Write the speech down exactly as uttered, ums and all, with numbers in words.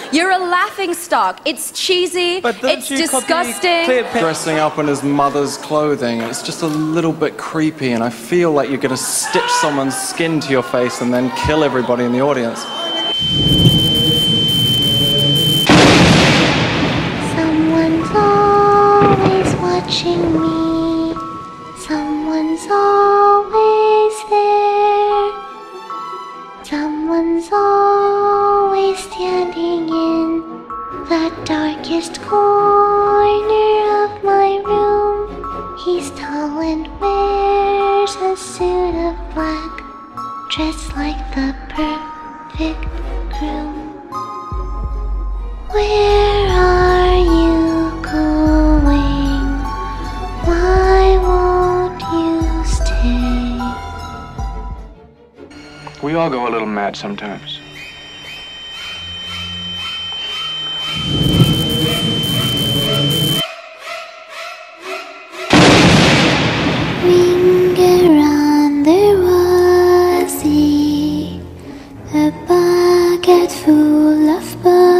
You're a laughing stock. It's cheesy. But don't it's you disgusting. Cleopatra Dressing up in his mother's clothing, it's just a little bit creepy, and I feel like you're going to stitch someone's skin to your face and then kill everybody in the audience. Someone's always watching me. Someone's always there. Someone's always standing in the darkest corner of my room. He's tall and wears a suit of black, dressed like the perfect groom. Where are you going? Why won't you stay? We all go a little mad sometimes. Ring around the rosy, a bucket full of butter.